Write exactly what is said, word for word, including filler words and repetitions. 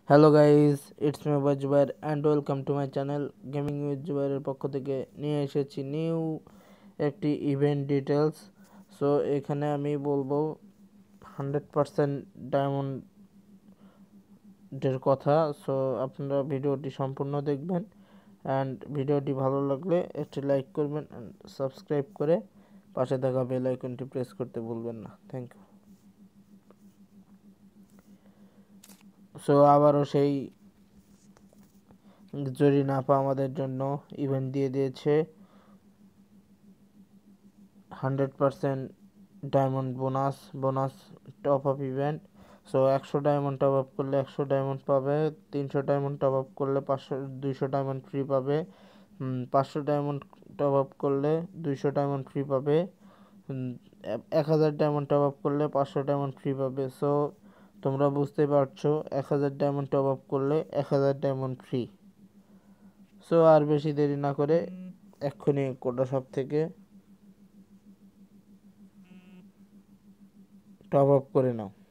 Hello guys, it's me Zubair and welcome to my channel gaming with জুবাইরের পক্ষ থেকে নিয়ে এসেছি নিউ একটি ইভেন্ট ডিটেলস। সো এখানে আমি বলবো হান্ড্রেড পারসেন্ট ডায়মন্ডের কথা। সো আপনারা ভিডিওটি সম্পূর্ণ দেখবেন অ্যান্ড ভিডিওটি ভালো লাগলে একটি লাইক করবেন অ্যান্ড সাবস্ক্রাইব করে পাশে থাকা বেল আইকনটি প্রেস করতে ভুলবেন না। Thank you. সো আবারও সেই জরিনাপা আমাদের জন্য ইভেন্ট দিয়ে দিয়েছে hundred percent diamond bonus bonus top up event. So একশো ডায়মন্ড টপ আপ করলে একশো ডায়মন্ড পাবে, তিনশো ডায়মন্ড টপ আপ করলে পাঁচশো দুইশো ডায়মন্ড ফ্রি পাবে, পাঁচশো ডায়মন্ড টপ আপ করলে দুইশো ডায়মন্ড ফ্রি পাবে, এক হাজার ডায়মন্ড টপ আপ করলে পাঁচশো ডায়মন্ড ফ্রি পাবে। সো তোমরা বুঝতে পারছো, এক হাজার ডায়মন্ড টপ আপ করলে এক হাজার ডায়মন্ড ফ্রি। সো আর বেশি দেরি না করে এক্ষুনি কোডা শপ থেকে টপ আপ করে নাও।